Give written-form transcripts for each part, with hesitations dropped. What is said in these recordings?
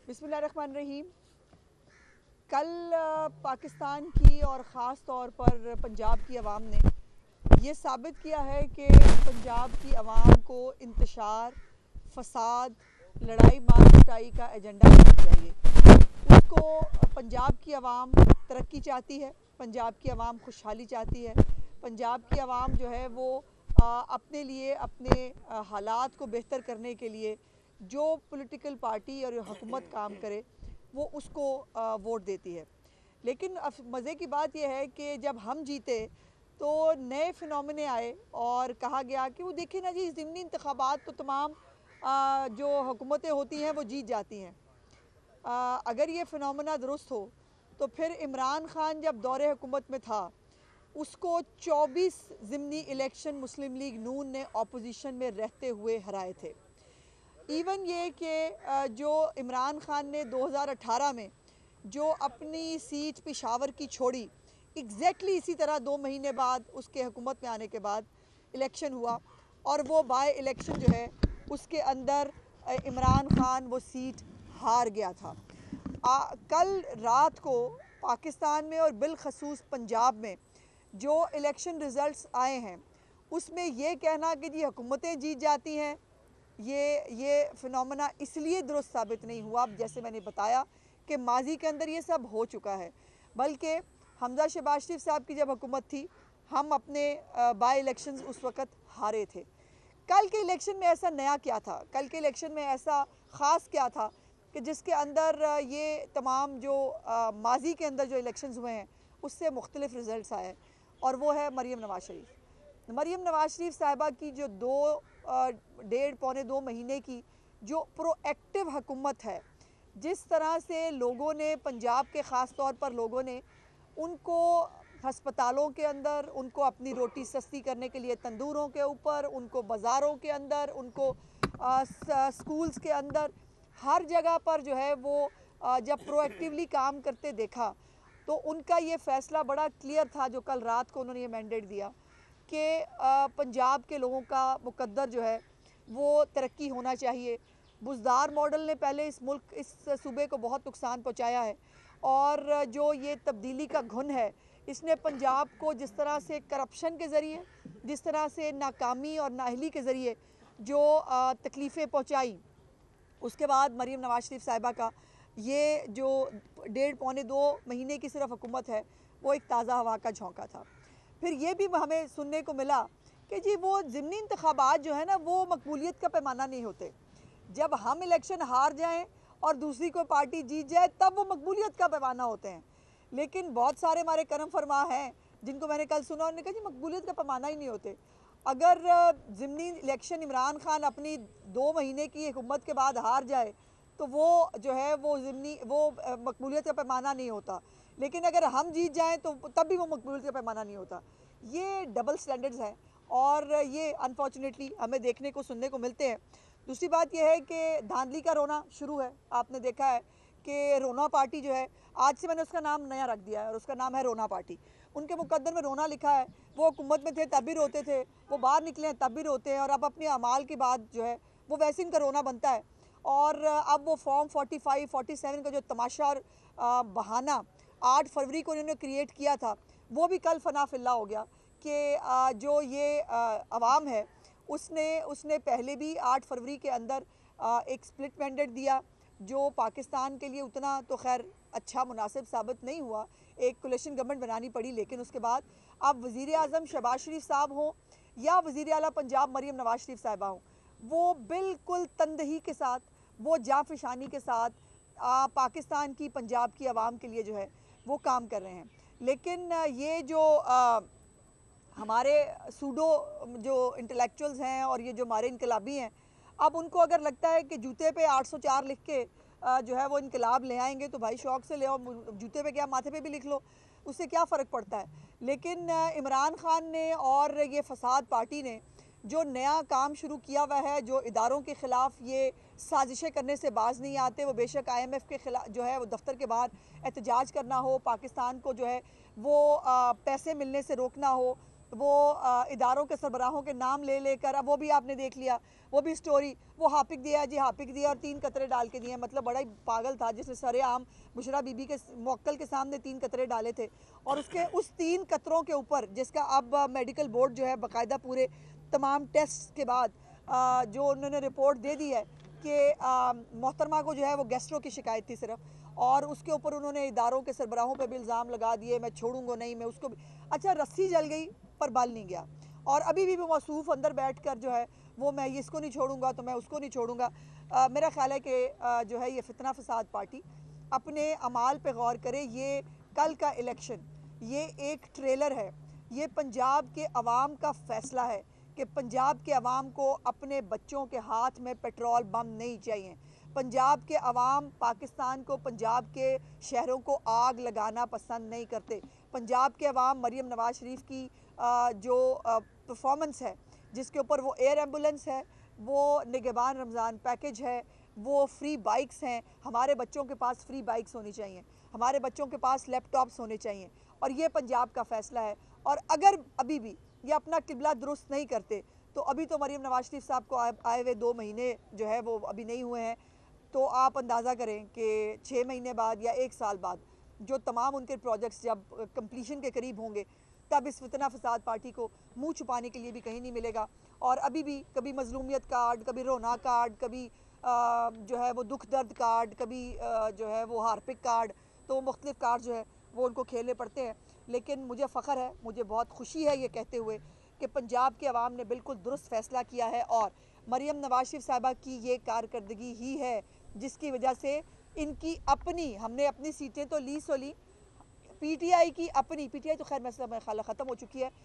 बिस्मिल्लाहिर्रहमानिर्रहीम। कल पाकिस्तान की और ख़ास तौर पर पंजाब की आवाम ने ये साबित किया है कि पंजाब की आवाम को इंतशार, फसाद, लड़ाई मार कुटाई का एजेंडा नहीं चाहिए। उसको पंजाब की आवाम तरक्की चाहती है, पंजाब की आवाम खुशहाली चाहती है, पंजाब की आवाम जो है वो अपने लिए अपने हालात को बेहतर करने के लिए जो पॉलिटिकल पार्टी और हुकूमत काम करे वो उसको वोट देती है। लेकिन अब मज़े की बात यह है कि जब हम जीते तो नए फिनोमिने आए और कहा गया कि वो देखिए ना जी, ज़िमनी इंतखाबात तो तमाम जो हुकूमतें होती हैं वो जीत जाती हैं। अगर ये फिनोमिना दुरुस्त हो तो फिर इमरान खान जब दौरे हुकूमत में था उसको 24 ज़िमनी इलेक्शन मुस्लिम लीग नून ने अपोजिशन में रहते हुए हराए थे। इवन ये कि जो इमरान खान ने 2018 में जो अपनी सीट पेशावर की छोड़ी, एग्जैक्टली इसी तरह 2 महीने बाद उसके हुकूमत में आने के बाद इलेक्शन हुआ और वो बाय इलेक्शन जो है उसके अंदर इमरान खान वो सीट हार गया था। कल रात को पाकिस्तान में और बिलखसूस पंजाब में जो इलेक्शन रिज़ल्ट्स आए हैं उसमें ये कहना कि जी हुकूमतें जीत जाती हैं, ये फिनोमेना इसलिए दुरुस्त साबित नहीं हुआ। जैसे मैंने बताया कि माजी के अंदर ये सब हो चुका है, बल्कि हमजा शहबाज शरीफ साहब की जब हुकूमत थी हम अपने बाई इलेक्शंस उस वक़्त हारे थे। कल के इलेक्शन में ऐसा नया क्या था, कल के इलेक्शन में ऐसा ख़ास क्या था कि जिसके अंदर ये तमाम जो माजी के अंदर जो इलेक्शंस हुए हैं उससे मुख्तलिफ रिज़ल्ट्स आए, और वो है मरीम नवाज़ शरीफ। मरीम नवाज़ शरीफ साहिबा की जो 1.5-2 महीने की जो प्रोएक्टिव हुकूमत है, जिस तरह से लोगों ने पंजाब के ख़ास तौर पर लोगों ने उनको हस्पतालों के अंदर, उनको अपनी रोटी सस्ती करने के लिए तंदूरों के ऊपर, उनको बाज़ारों के अंदर, उनको स्कूल्स के अंदर, हर जगह पर जो है वो जब प्रोएक्टिवली काम करते देखा तो उनका ये फ़ैसला बड़ा क्लियर था जो कल रात को उन्होंने ये मैंडेट दिया कि पंजाब के लोगों का मुकद्दर जो है वो तरक्की होना चाहिए। बुज़दार मॉडल ने पहले इस सूबे को बहुत नुकसान पहुंचाया है, और जो ये तब्दीली का घुन है इसने पंजाब को जिस तरह से करप्शन के ज़रिए, जिस तरह से नाकामी और नाअहली के ज़रिए जो तकलीफ़ें पहुंचाई, उसके बाद मरीम नवाज़ शरीफ साहिबा का ये जो 1.5-2 महीने की सिर्फ हुकूमत है वो एक ताज़ा हवा का झोंका था। फिर ये भी हमें सुनने को मिला कि जी वो ज़िमनी इंतखाबात जो है ना वो मकबूलियत का पैमाना नहीं होते। जब हम इलेक्शन हार जाएं और दूसरी कोई पार्टी जीत जाए तब वो मकबूलियत का पैमाना होते हैं। लेकिन बहुत सारे हमारे करम फरमा हैं जिनको मैंने कल सुना, उन्होंने कहा जी मकबूलियत का पैमाना ही नहीं होते। अगर ज़िमनी इलेक्शन इमरान खान अपनी 2 महीने की हुकूमत के बाद हार जाए तो वो जो है वो ज़िमनी वो मकबूलियत का पैमाना नहीं होता, लेकिन अगर हम जीत जाएं तो तब भी वो मकबूलियत का पैमाना नहीं होता। ये डबल स्टैंडर्ड्स हैं और ये अनफॉर्चुनेटली हमें देखने को सुनने को मिलते हैं। दूसरी बात यह है कि धांधली का रोना शुरू है। आपने देखा है कि रोना पार्टी जो है, आज से मैंने उसका नाम नया रख दिया है और उसका नाम है रोना पार्टी। उनके मुकद्दर में रोना लिखा है। वो हुकूमत में थे तब भी रोते थे, वो बाहर निकले हैं तब भी रोते हैं, और अब अपने अमाल की बात जो है वो वैसे इनका रोना बनता है। और अब वो फॉर्म 45-47 का जो तमाशा और बहाना 8 फरवरी को इन्होंने क्रिएट किया था वो भी कल फना फिल्ला हो गया कि जो ये अवाम है उसने पहले भी 8 फरवरी के अंदर एक स्प्लिट मैंडेट दिया जो पाकिस्तान के लिए उतना तो खैर अच्छा मुनासिब साबित नहीं हुआ। एक कोलिशन गवर्नमेंट बनानी पड़ी, लेकिन उसके बाद अब वज़ीर आज़म शहबाज शरीफ साहब हों या वज़ीर आला पंजाब मरीम नवाज़ शरीफ साहिबा हों, वो बिल्कुल तंदही के साथ, वो जाफिशानी के साथ पाकिस्तान की, पंजाब की आवाम के लिए जो है वो काम कर रहे हैं। लेकिन ये जो हमारे सूडो जो इंटेलेक्चुअल्स हैं और ये जो हमारे इनकलाबी हैं, अब उनको अगर लगता है कि जूते पे 804 लिख के जो है वो इनकलाब ले आएंगे तो भाई शौक़ से ले आओ, जूते पे क्या माथे पे भी लिख लो, उससे क्या फ़र्क पड़ता है। लेकिन इमरान खान ने और ये फसाद पार्टी ने जो नया काम शुरू किया हुआ है, जो इदारों के ख़िलाफ़ ये साजिशें करने से बाज़ नहीं आते, वो बेशक IMF के ख़िलाफ़ जो है वो दफ्तर के बाहर एहतजाज करना हो, पाकिस्तान को जो है वो पैसे मिलने से रोकना हो, वो इदारों के सरबराहों के नाम ले लेकर, अब वो भी आपने देख लिया, वो भी स्टोरी, वो हापिक दिया जी, हापिक दिया और 3 कतरे डाल के दिए। मतलब बड़ा ही पागल था जिसने सरेआम बुशरा बीबी के मौक्कल के सामने 3 कतरे डाले थे, और उसके उस 3 कतरों के ऊपर जिसका अब मेडिकल बोर्ड जो है बाकायदा पूरे तमाम टेस्ट के बाद जो उन्होंने रिपोर्ट दे दी है कि मोहतरमा को जो है वो गैस्ट्रो की शिकायत थी सिर्फ, और उसके ऊपर उन्होंने इदारों के सरबराहों पे भी इल्ज़ाम लगा दिए, मैं छोड़ूंगा नहीं, मैं उसको भी। अच्छा, रस्सी जल गई पर बल नहीं गया, और अभी भी वो मौसूफ अंदर बैठ कर जो है वो मैं इसको नहीं छोड़ूंगा तो मैं उसको नहीं छोड़ूंगा। मेरा ख्याल है कि जो है ये फितना फसाद पार्टी अपने अमाल पे गौर करे। ये कल का इलेक्शन ये एक ट्रेलर है, ये पंजाब के अवाम का फ़ैसला है कि पंजाब के अवाम को अपने बच्चों के हाथ में पेट्रोल बम नहीं चाहिए। पंजाब के अवाम पाकिस्तान को, पंजाब के शहरों को आग लगाना पसंद नहीं करते। पंजाब के अवाम मरीम नवाज शरीफ की जो परफॉर्मेंस है, जिसके ऊपर वो एयर एम्बुलेंस है, वो निगहबान रमज़ान पैकेज है, वो फ्री बाइक्स हैं। हमारे बच्चों के पास फ्री बाइक्स होनी चाहिए, हमारे बच्चों के पास लैपटॉप्स होने चाहिए, और ये पंजाब का फ़ैसला है। और अगर अभी भी ये अपना किबला दुरुस्त नहीं करते तो अभी तो मरीम नवाज शरीफ साहब को आए हुए 2 महीने जो है वो अभी नहीं हुए हैं, तो आप अंदाज़ा करें कि 6 महीने बाद या 1 साल बाद जो तमाम उनके प्रोजेक्ट्स जब कंप्लीशन के करीब होंगे, तब इस फितना फसाद पार्टी को मुंह छुपाने के लिए भी कहीं नहीं मिलेगा। और अभी भी कभी मजलूमियत कार्ड, कभी रोना कार्ड, कभी जो है वो दुख दर्द कार्ड, कभी जो है वो हार्पिक कार्ड, तो मुख्तलिफ कार्ड जो है वो उनको खेलने पड़ते हैं। लेकिन मुझे फ़ख्र है, मुझे बहुत खुशी है ये कहते हुए कि पंजाब के अवाम ने बिल्कुल दुरुस्त फ़ैसला किया है, और मरीम नवाज शरीफ साहिबा की ये कारकर्दगी ही है जिसकी वजह से इनकी अपनी, हमने अपनी सीटें तो ली सो ली, पीटीआई की अपनी, पीटीआई तो खैर मसला मेरा ख्याल ख़त्म हो चुकी है,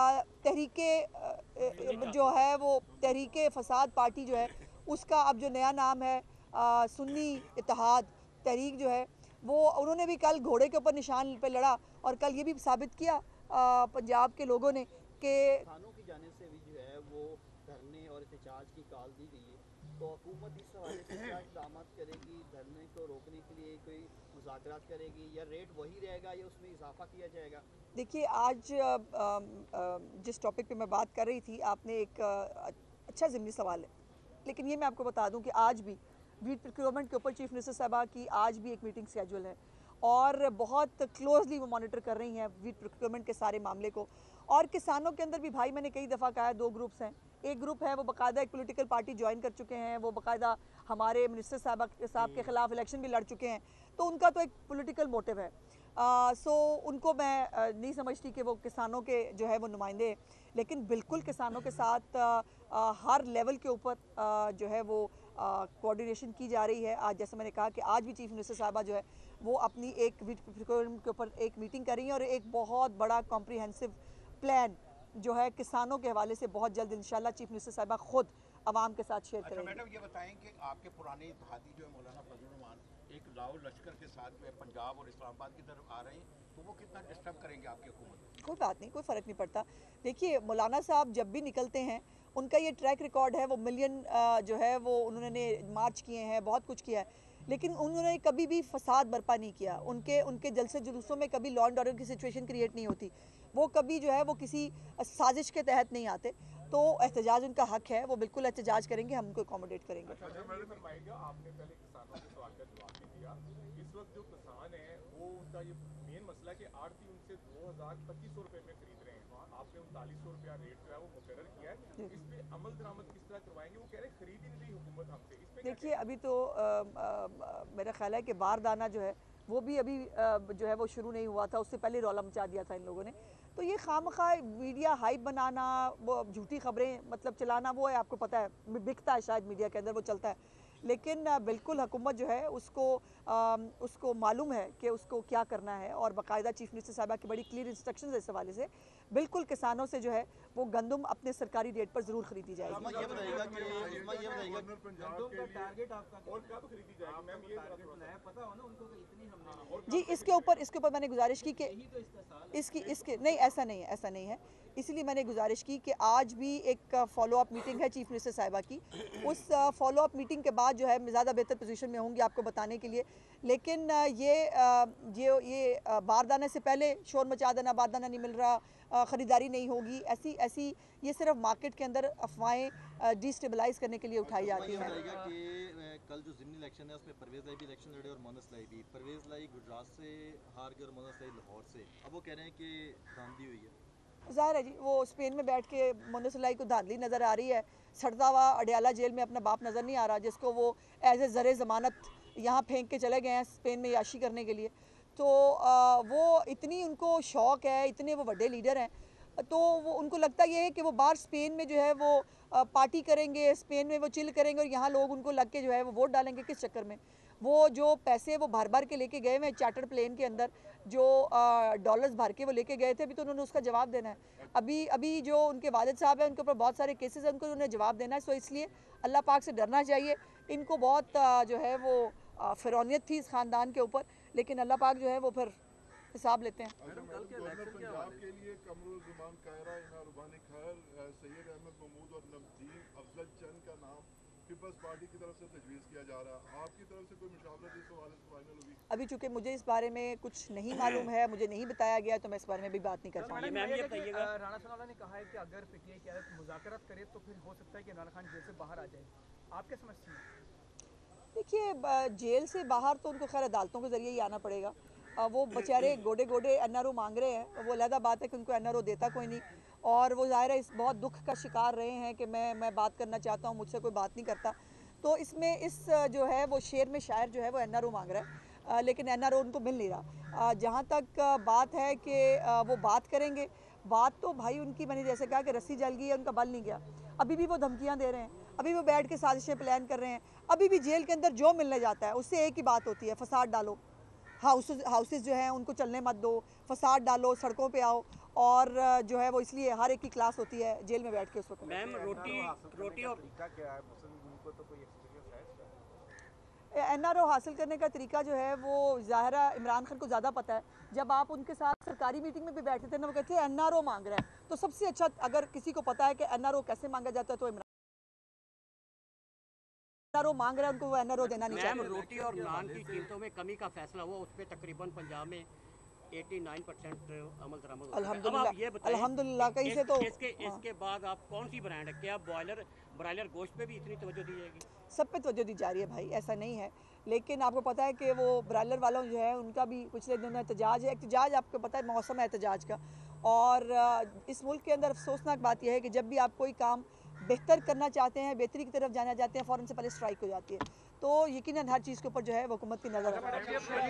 तहरीके जो है वो तहरीके फसाद पार्टी जो है उसका अब जो नया नाम है सुन्नी इत्तेहाद तहरीक जो है, वो उन्होंने भी कल घोड़े के ऊपर निशान पे लड़ा, और कल ये भी साबित किया पंजाब के लोगों ने कि थानों की जानिब से भी जो है वो धरने और एहतजाज की कॉल दी गई है, तो हुकूमत इस हवाले से क्या इक़दाम करेगी? धरने को रोकने के लिए कोई मुज़ाकरात करेगी, या रेट वही रहेगा या उसमें इजाफा किया जाएगा? देखिए, आज जिस टॉपिक पे मैं बात कर रही थी, आपने एक अच्छा ज़िमनी सवाल है, लेकिन ये मैं आपको बता दूं कि आज भी वीट प्रोक्योरमेंट के ऊपर चीफ मिनिस्टर साहबा की आज भी एक मीटिंग शेड्यूल है, और बहुत क्लोजली वो मॉनिटर कर रही हैं वीट प्रोक्योरमेंट के सारे मामले को। और किसानों के अंदर भी, भाई मैंने कई दफ़ा कहा है, 2 ग्रुप्स हैं। एक ग्रुप है वो बाकायदा एक पॉलिटिकल पार्टी ज्वाइन कर चुके हैं, वो बाकायदा हमारे मिनिस्टर साहब के ख़िलाफ़ इलेक्शन भी लड़ चुके हैं, तो उनका तो एक पॉलिटिकल मोटिव है। सो उनको मैं नहीं समझती कि वो किसानों के जो है वो नुमाइंदे, लेकिन बिल्कुल किसानों के साथ हर लेवल के ऊपर जो है वो कोऑर्डिनेशन की जा रही है। आज जैसे मैंने कहा कि आज भी चीफ मिनिस्टर साहबा जो है वो अपनी एक वीट प्रोक्योरमेंट के ऊपर एक मीटिंग कर रही हैं, और एक बहुत बड़ा कॉम्प्रिहेंसिव प्लान जो है किसानों के हवाले से बहुत जल्द इंशाल्लाह चीफ मिनिस्टर साहबा खुद आवाम के साथ शेयर करेंगे। मैडम ये बताएं कि आपके पुराने इत्तेहादी जो है मौलाना फजल रहमान एक लाहौर लश्कर के साथ जो है पंजाब और इस्लामाबाद की तरफ आ रहे हैं, तो वो कितना डिस्टर्ब करेंगे आपकी हुकूमत? कोई बात नहीं, कोई फ़र्क नहीं पड़ता। देखिए, मौलाना साहब जब भी निकलते हैं उनका ये ट्रैक रिकॉर्ड है, वो मिलियन जो है वो उन्होंने मार्च किए हैं, बहुत कुछ किया है, लेकिन उन्होंने कभी भी फसाद बर्पा नहीं किया। उनके जलसे जुलूसों में कभी लॉ एंड ऑर्डर की सिचुएशन क्रिएट नहीं होती, वो कभी जो है वो किसी साजिश के तहत नहीं आते। तो एहतजाज उनका हक है, वो बिल्कुल एहतजाज करेंगे, हम उनको अकोमोडेट करेंगे। आपने पहले किसानों के सवाल का जवाब नहीं दिया। इस वक्त जो किसान है वो उनका ये मेन मसला है कि आड़ती उनसे 2025 रुपए में खरीद रहे हैं, आपने 3900 रुपया रेट जो है वो मुकर्रर किया है, इस पे अमल दरामद किस तरह करवाएंगे? वो कह रहे खरीद ही नहीं रही हुकूमत हमसे, इस पे देखिए, अभी तो मेरा ख्याल है कि बारदाना जो है वो भी अभी जो है वो शुरू नहीं हुआ था, उससे पहले रौला मचा दिया था इन लोगों ने। तो ये खामखा मीडिया हाइप बनाना, वो झूठी खबरें मतलब चलाना, वो है, आपको पता है बिकता है शायद मीडिया के अंदर, वो चलता है। लेकिन बिल्कुल हुकूमत जो है उसको मालूम है कि उसको क्या करना है, और बाकायदा चीफ मिनिस्टर साहबा की बड़ी क्लियर इंस्ट्रक्शंस है इस हवाले से। बिल्कुल किसानों से जो है वो गंदम अपने सरकारी रेट पर ज़रूर खरीदी जाएगी। और कब खरीदी जाएगी मैम, ये पता हो ना उनको कि इतनी हमने जी, इसके ऊपर मैंने गुजारिश की कि इसके नहीं, ऐसा नहीं है। इसलिए मैंने गुजारिश की कि आज भी एक फॉलो अप मीटिंग है चीफ मिनिस्टर साहिबा की, उस फॉलो अप मीटिंग के बाद जो है मैं ज़्यादा बेहतर पोजीशन में होंगी आपको बताने के लिए। लेकिन ये बारदाने से पहले शोर मचा देना, बारदाना नहीं मिल रहा, ख़रीदारी नहीं होगी, ऐसी ये सिर्फ मार्केट के अंदर अफवाहें डिस्टेबलाइज करने के लिए उठाई जाती हैं। कि कल जो ज़िमनी इलेक्शन है उसमें परवेज़ लाई भी इलेक्शन लड़े और मोहम्मद लाई भी। परवेज़ लाई गुजरात से हार गए और मोहम्मद लाई लाहौर से। अब वो कह रहे हैं कि धांधली हुई है। ज़ाहिर है जी, वो स्पेन में बैठ के मोहम्मद सलाई को धांधली नज़र आ रही है। सड़ता हुआ अडयाला जेल में अपना बाप नज़र नहीं आ रहा, जिसको वो एज ए ज़र ज़मानत यहाँ फेंक के चले गए हैं स्पेन में याशी करने के लिए। तो वो इतनी उनको शौक़ है, इतने वो बड़े लीडर हैं, तो वो उनको लगता ये है कि वो बाहर स्पेन में जो है वो पार्टी करेंगे, स्पेन में वो चिल करेंगे और यहाँ लोग उनको लग के जो है वो वोट डालेंगे। किस चक्कर में? वो जो पैसे वो भर भर के लेके गए हुए हैं चार्टर्ड प्लेन के अंदर, जो डॉलर्स भर के वो लेके गए थे, अभी तो उन्होंने उसका जवाब देना है। अभी जो उनके वालिद साहब हैं उनके ऊपर बहुत सारे केसेस हैं, उनको उन्हें जवाब देना है। सो इसलिए अल्लाह पाक से डरना चाहिए। इनको बहुत जो है वो फ़िरौनियत थी इस ख़ानदान के ऊपर, लेकिन अल्लाह पाक जो है वो फिर हिसाब लेते हैं। पंजाब के लिए कमरुल ज़मान कायरा, इना रुबानी खैर, सैयद अहमद महमूद और नवदीन अफजल चंद का नाम पीपल्स पार्टी की तरफ से तजवीज़ किया जा रहा है। आपकी तरफ से कोई मुशावरत इस हवाले से फाइनल हुई? अभी चूँकि मुझे इस बारे में कुछ नहीं मालूम है, मुझे नहीं बताया गया, तो मैं इस बारे में भी बात नहीं कर पाऊँगी। राणा सनाउल्लाह ने कहा है कि अगर पीटीआई की आदत मुज़ाकरात करे तो फिर हो सकता है कि इमरान खान जेल से बाहर आ जाए। आप क्या समझती हैं? देखिए, जेल से बाहर तो उनको खैर अदालतों के ज़रिए ही आना पड़ेगा। वो बेचारे गोडे गोडे एनआरओ मांग रहे हैं, वो अलग बात है कि उनको एनआरओ देता कोई नहीं, और वो ज़ाहिर है इस बहुत दुख का शिकार रहे हैं कि मैं बात करना चाहता हूँ, मुझसे कोई बात नहीं करता। तो इसमें इस जो है वो शेर में शायर जो है वो एनआरओ मांग रहा है, लेकिन एनआरओ उनको मिल नहीं रहा। जहाँ तक बात है कि वो बात करेंगे, बात तो भाई उनकी, मैंने जैसे कहा कि रस्सी जल गई है, उनका बल नहीं गया। अभी भी वो धमकियाँ दे रहे हैं, अभी वो बैठ के साजिशें प्लान कर रहे हैं। अभी भी जेल के अंदर जो मिलने जाता है उससे एक ही बात होती है, फसाद डालो, हाउसेस जो हैं उनको चलने मत दो, फसाद डालो, सड़कों पे आओ, और जो है वो इसलिए हर एक की क्लास होती है जेल में बैठ के उस वक्त। मैम रोटी और क्या है, मुस्लिम को तो कोई एक्सपीरियंस है इसका? एनआरओ हासिल करने का तरीका जो है वो ज़ाहिरा इमरान खान को ज़्यादा पता है। जब आप उनके साथ सरकारी मीटिंग में भी बैठे थे ना, वो कहते थे एनआरओ मांग रहा है, तो सबसे अच्छा अगर किसी को पता है कि एनआरओ कैसे मांगा जाता है तो इमरान एनआरओ मांग रहा है, उनको वो एनआरओ देना नहीं चाहिए। रोटी और नान की कीमतों में कमी का फैसला हुआ, उस पर तकरीबन पंजाब में 89% अमल दरामद हो गया। अब ये बताएं, अल्हम्दुलिल्लाह कहीं से तो इसके बाद आप कौन सी ब्रांड है, क्या ब्रायलर गोश्त पे भी इतनी तवज्जो दी जाएगी? सब पे तवज्जो दी जा रही है भाई, ऐसा नहीं है, लेकिन आपको पता है कि वो ब्रायलर वालों जो है उनका भी पिछले दिनों एहतजाज है। एहतजाज आपको पता है मौसम है एहतजाज का, और इस मुल्क के अंदर अफसोसनाक बात यह है कि जब भी आप कोई काम बेहतर करना चाहते हैं, बेहतरी की तरफ जाना चाहते हैं, फ़ौरन से पहले स्ट्राइक हो जाती है। तो यकीनन हर चीज़ के ऊपर जो है वो हुकूमत की नज़र हो जाना।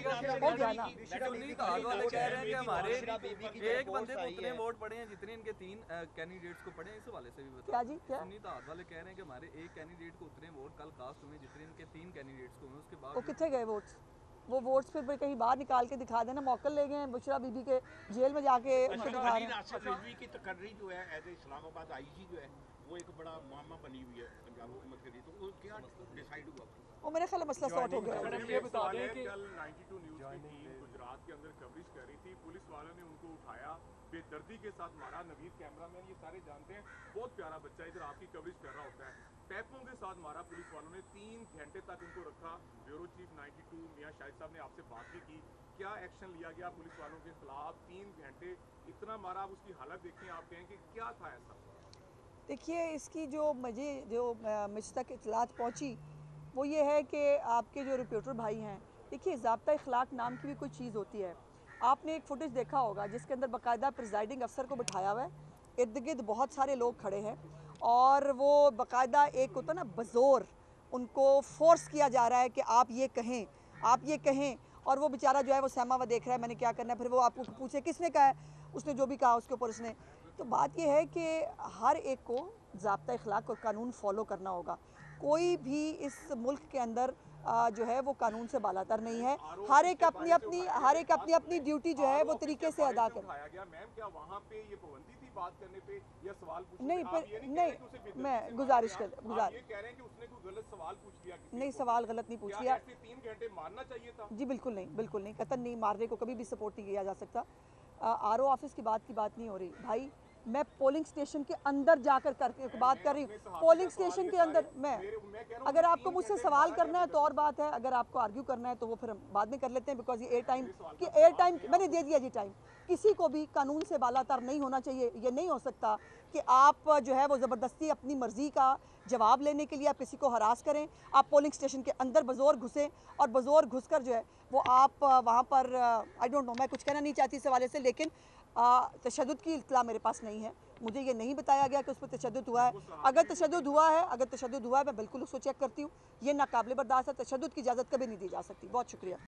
एक बंदे को उतने वोट पड़े हैं जितने इनके 3 कैंडिडेट्स को पड़े हैं, इस हवाले से भी बताओ। क्या जी, क्या सुन्नी ताद वाले कह रहे हैं कि हमारे एक कैंडिडेट को उतने वोट कल कास्ट हुए जितने इनके 3 कैंडिडेट्स को हुए, उसके बाद वो कितने गए वोट्स? वो वोट्स फिर कहीं बाहर निकाल के दिखा देना। मौकल ले गए हैं बुशरा बीबी के जेल में जाके उनको दिखा रहे हैं। की तकर्री जो है एज इस्लामाबाद आईजी जो है वो एक बड़ा मामा बनी हुई है पंजाब हुकूमत के लिए, तो वो क्या डिसाइड हुआ? वो मेरे ख्याल मसला सॉर्ट हो गया। ये बता दें कि कल 92 न्यूज़ की टीम गुजरात के अंदर कवरेज कर रही थी, पुलिस वालों ने उनको उठाया, बेदर्दी के साथ मारा। नवीद कैमरामैन ये सारे जानते हैं, बहुत प्यारा बच्चा इधर आपकी कवरेज कर रहा होता है, पैपों के साथ मारा पुलिस वालों ने। 3 घंटे तक उनको रखा। ब्यूरो चीफ 92 मियां शाहिद साहब ने आपसे बात भी की, क्या एक्शन लिया गया पुलिस वालों के खिलाफ? 3 घंटे इतना मारा, अब उसकी हालत देखें, आप कहें कि क्या था ऐसा? देखिए, इसकी जो मुझ तक इतलात पहुंची वो ये है कि आपके जो रिपोर्टर भाई हैं, देखिए ज़ाब्ता इखलाक नाम की भी कोई चीज़ होती है। आपने एक फुटेज देखा होगा जिसके अंदर बाकायदा प्रिजाइडिंग अफसर को बिठाया हुआ है, इर्द गिर्द बहुत सारे लोग खड़े हैं, और वो बाकायदा एक होता ना बज़ोर उनको फोर्स किया जा रहा है कि आप ये कहें, और वो बेचारा जो है वो सहमा हुआ देख रहा है मैंने क्या करना है। फिर वो आपको पूछे किसने कहा है, उसने जो भी कहा उसके ऊपर उसने। तो बात यह है कि हर एक को ज़ाब्ता इखलाक और कानून फॉलो करना होगा। कोई भी इस मुल्क के अंदर जो है वो कानून से बालातर नहीं है। हर एक अपनी ड्यूटी जो है वो तरीके से अदा करे। मैम क्या वहाँ पे ये पाबंदी थी बात करने पे या सवाल पूछने नहीं, पे? मैं गुजारिश ये कह रहे हैं कि उसने कोई गलत सवाल पूछ लिया? नहीं, सवाल गलत नहीं पूछ लिया। 3 घंटे मारना चाहिए था? जी बिल्कुल नहीं, कतई नहीं, मारने को कभी भी सपोर्ट नहीं किया जा सकता। आरओ ऑफिस की बात नहीं हो रही भाई। मैं पोलिंग स्टेशन के अंदर जाकर करके बात कर रही हूँ। पोलिंग स्टेशन के अंदर मैं अगर आपको मुझसे सवाल करना है तो और बात है, अगर आपको आर्ग्यू करना है तो वो फिर हम बाद में कर लेते हैं, बिकॉज ये एयर टाइम मैंने दे दिया जी टाइम। किसी को भी कानून से बालातर नहीं होना चाहिए। ये नहीं हो सकता कि आप जो है वो ज़बरदस्ती अपनी मर्ज़ी का जवाब लेने के लिए आप किसी को हरास करें। आप पोलिंग स्टेशन के अंदर बज़ोर घुसें और बज़ोर घुसकर जो है वो आप वहाँ पर आई डोंट नो, मैं कुछ कहना नहीं चाहती इस हवाले से, लेकिन तशद्दुद की इत्तला मेरे पास नहीं है। मुझे ये नहीं बताया गया कि उस पर तशद्दुद हुआ है। अगर तशद्दुद हुआ है मैं बिल्कुल उसको चेक करती हूँ। ये नाकाबिले बर्दाश्त है, तशद्दुद की इजाज़त कभी नहीं दी जा सकती। बहुत शुक्रिया।